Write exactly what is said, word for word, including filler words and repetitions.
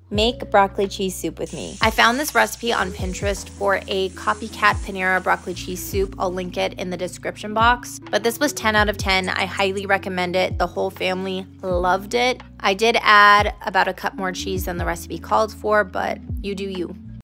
Make broccoli cheese soup with me. I found this recipe on Pinterest for a copycat Panera broccoli cheese soup. I'll link it in the description box. But this was ten out of ten. I highly recommend it. The whole family loved it. I did add about a cup more cheese than the recipe called for, but you do you.